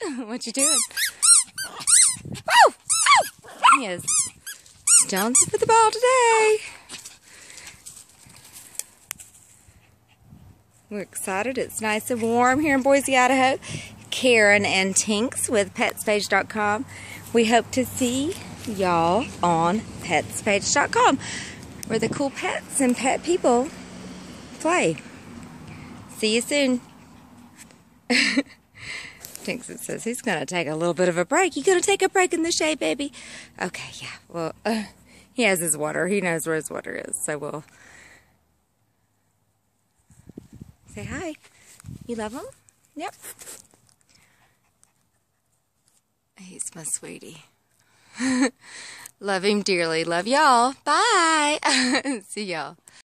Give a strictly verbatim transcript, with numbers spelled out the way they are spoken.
What you doing? Woo! He is dancing for the ball today. We're excited. It's nice and warm here in Boise, Idaho. Karen and Tinks with Pets Page dot com. We hope to see y'all on Pets Page dot com, where the cool pets and pet people play. See you soon. Tinks says he's going to take a little bit of a break. You going to take a break in the shade, baby? Okay, yeah. Well, uh, he has his water. He knows where his water is. So we'll say hi. You love him? Yep. He's my sweetie. Love him dearly. Love y'all. Bye. See y'all.